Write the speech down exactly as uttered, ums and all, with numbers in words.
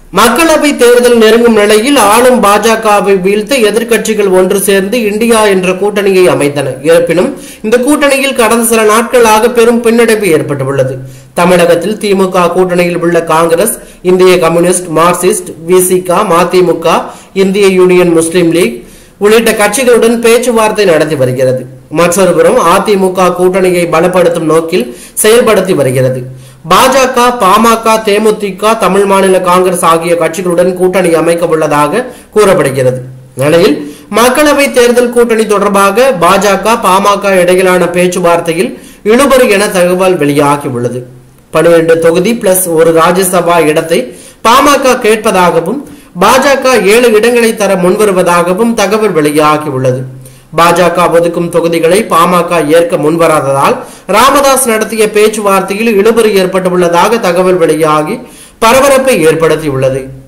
மக்களவை தேர்தல் நெருங்கும் நிலையில் ஆளும் பாஜகவை வீழ்த்த எதிர்க்கட்சிகள் ஒன்று சேர்ந்து இந்தியா என்ற கூட்டணியை அமைத்தன. இருப்பினும் இந்த கூட்டணியில் கடந்த சில நாட்களாக பெரும் பின்னடைவு ஏற்பட்டுள்ளது. தமிழகத்தில் திமுக கூட்டணியில் உள்ள காங்கிரஸ், இந்திய கம்யூனிஸ்ட், மார்க்சிஸ்ட், விசிக, மதிமுக, இந்திய யூனியன் முஸ்லிம் லீக் உள்ளிட்ட கட்சிகளுடன் பேச்சுவார்த்தை நடத்தி வருகிறது. மற்றொருபுறம் அதிமுக கூட்டணியை பலப்படுத்தும் நோக்கில் செயல்படுத்தி வருகிறது. பாஜக, பாமக, தேமுதிக, தமிழ் மாநில காங்கிரஸ் ஆகிய கட்சிகளுடன் கூட்டணி அமைக்க உள்ளதாக கூறப்படுகிறது. நிலையில் மக்களவை தேர்தல் கூட்டணி தொடர்பாக பாஜக, பாமக இடையிலான பேச்சுவார்த்தையில் இழுபறி என தகவல் வெளியாகி உள்ளது. பன்னிரண்டு தொகுதி பிளஸ் ஒரு ராஜ்யசபா இடத்தை பாமக கேட்பதாகவும் பாஜக ஏழு இடங்களை தர முன்வருவதாகவும் தகவல் வெளியாகி உள்ளது. பாஜக ஒதுக்கும் தொகுதிகளை பாமக ஏற்க முன்வராததால் ராமதாஸ் நடத்திய பேச்சுவார்த்தையில் இழுபறி ஏற்பட்டுள்ளதாக தகவல் வெளியாகி பரபரப்பை ஏற்படுத்தியுள்ளது.